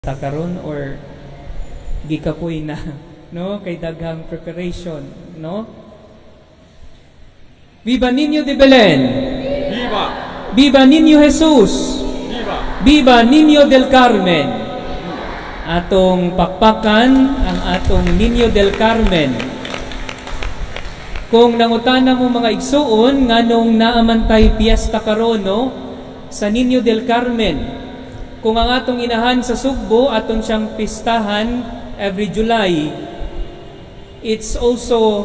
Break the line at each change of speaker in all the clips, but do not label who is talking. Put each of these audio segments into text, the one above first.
karon or gikapoy na no kay daghang preparation no. Viva Niño de Belén.
Viva.
Viva Niño Jesus.
Viva.
Viva Niño del Carmen. Atong pakpakan ang atong Niño del Carmen. Kung nangutana mo mga igsuon nganong naamantay piyesta karon no sa Niño del Carmen. Kung ang atong inahan sa Sugbo, atong siyang pistahan every July, it's also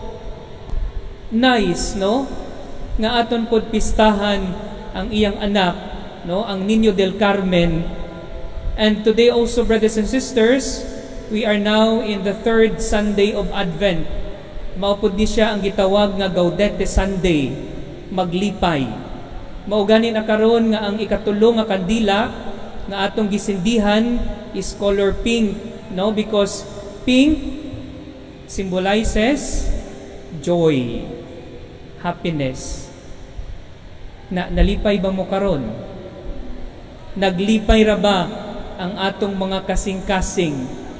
nice, no? Nga aton pod pistahan ang iyang anak, no? Ang Niño del Carmen. And today also, brothers and sisters, we are now in the third Sunday of Advent. Maupod ni siya ang gitawag nga Gaudete Sunday, maglipay. Mauganin na karon nga ang ikatulong nga kandila nga atong gisindihan is color pink, no? Because pink symbolizes joy, happiness. Nalipay ba mo karon? Naglipay ra ba ang atong mga kasing-kasing?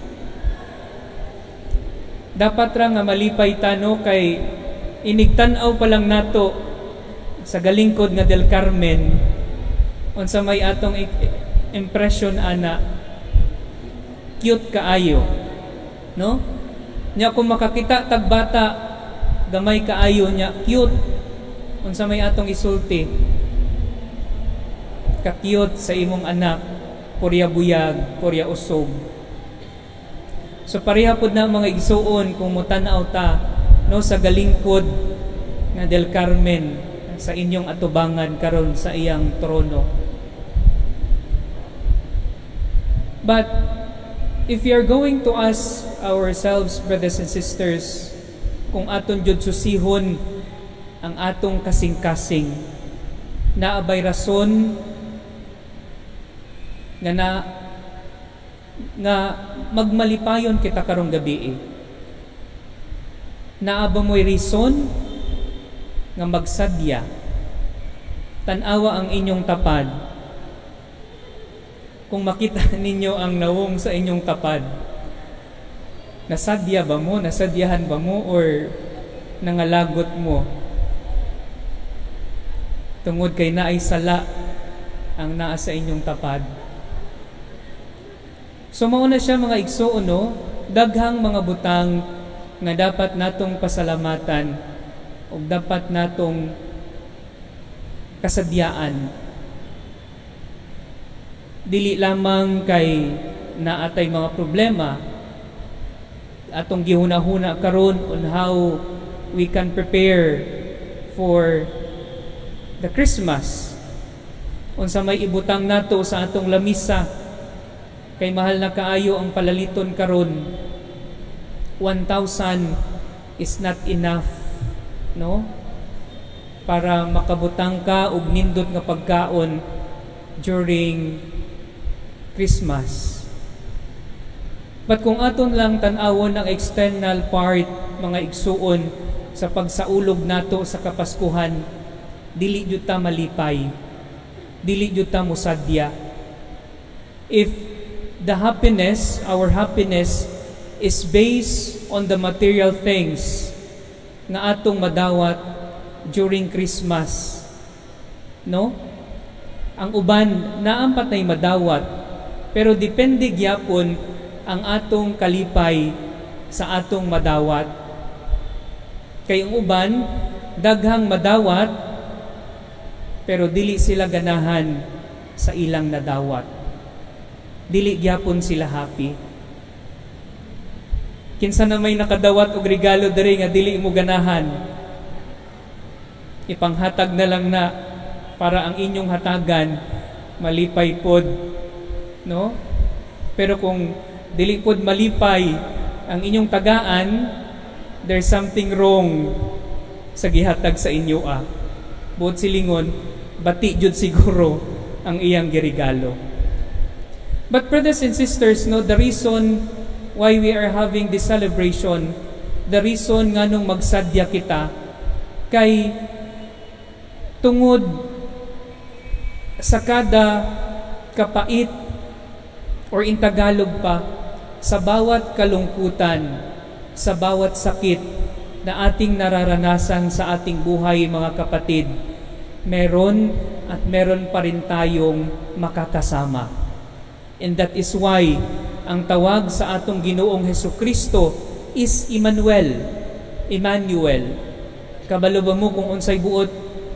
Dapat ra nga malipay tano kay inigtan-aw pa lang nato sa galingkod nga del Carmen unsa may atong impression ana cute kaayo no nya kung makakita tag bata gamay kaayo nya cute unsa may atong isulti ka cute sa imong anak purya buyag purya usog. So pareha pod na mga igsuon kung mutan-aw ta no sa galingkod nga del Carmen sa inyong atubangan karon sa iyang trono. But if we are going to ask ourselves, brothers and sisters, kung aton jud susihon ang atong kasing-kasing, naabay rason nga magmalipayon kita karong gabi. Naaba mo'y reason nga magsadya, tanawa ang inyong tapad. Kung makita ninyo ang nawong sa inyong tapad, nasadya ba mo, nasadyahan ba mo, or nangalagot mo? Tungod kay naay sala ang naa sa inyong tapad. So mauna siya mga igsuon no, daghang mga butang nga dapat natong pasalamatan o dapat natong kasadyaan. Dili lamang kay naatay mga problema atong gihuna-huna karon on how we can prepare for the Christmas. Unsa may ibutang nato sa atong lamisa kay mahal na kaayo ang palaliton karon. 1,000 is not enough, no? Para makabutang ka og nindot nga pagkaon during Christmas. But kung aton lang tan-awon ang external part, mga igsuon, sa pagsaulog nato sa Kapaskuhan, dili jud ta malipay. Dili jud ta mosadya. If the happiness, our happiness, is based on the material things nga atong madawat during Christmas, no? Ang uban naampat nay madawat, pero depende gyapon ang atong kalipay sa atong madawat. Kay ang uban daghang madawat pero dili sila ganahan sa ilang nadawat. Dili gyapon sila happy. Kinsa na may nakadawat og regalo diri nga dili mo ganahan, ipanghatag na lang na para ang inyong hatagan malipay pod, no? Pero kung dili pod malipay ang inyong tagaan, there's something wrong sa gihatag sa inyo buot silingon bati jud siguro ang iyang giregalo. But brothers and sisters, no, the reason why we are having this celebration, the reason nganong magsadya kita kay tungod sa kada kapait or in Tagalog pa, sa bawat kalungkutan, sa bawat sakit na ating nararanasan sa ating buhay, mga kapatid, meron at meron pa rin tayong makakasama. And that is why ang tawag sa atong Ginoong Hesukristo is Emmanuel. Emmanuel. Kabalo ba mo kung unsay buot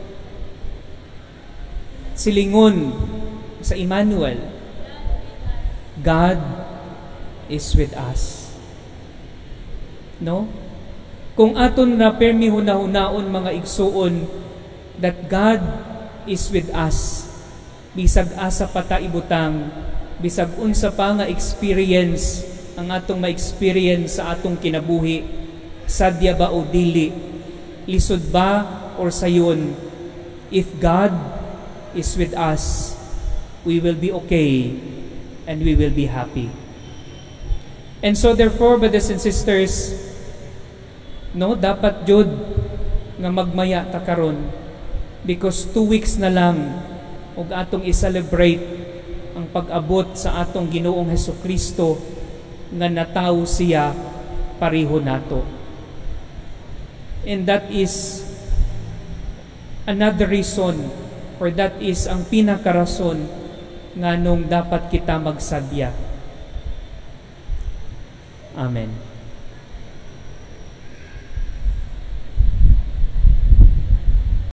silingon sa Emmanuel? God is with us. No? Kung aton na permi hunahunahon mga igsuon that God is with us, bisag asa pata ibutang, bisag unsa pa nga experience ang atong ma-experience sa atong kinabuhi, sadya ba o dili, lisod ba or sayon, if God is with us, we will be okay and we will be happy. And so therefore, brothers and sisters, no, dapat jud nga magmaya ta karon, because 2 weeks na lang ug atong i-celebrate ang pag-abot sa atong Ginoong Hesukristo nga natawo siya pareho nato. And that is another reason, or that is ang pinakarason nga nung dapat kita magsadya. Amen.